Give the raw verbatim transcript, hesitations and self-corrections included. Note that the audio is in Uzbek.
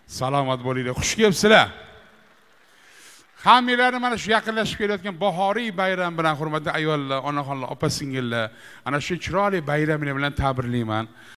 Salomat bo'linglar. Xush kelibsizlar. Hammalarini mana shu yaqinlashib kelayotgan bahoriy bayram bilan hurmatli ayollar, onaxonlar, opa-singillar, ana shu chiroyli bayramingiz bilan tabriklayman.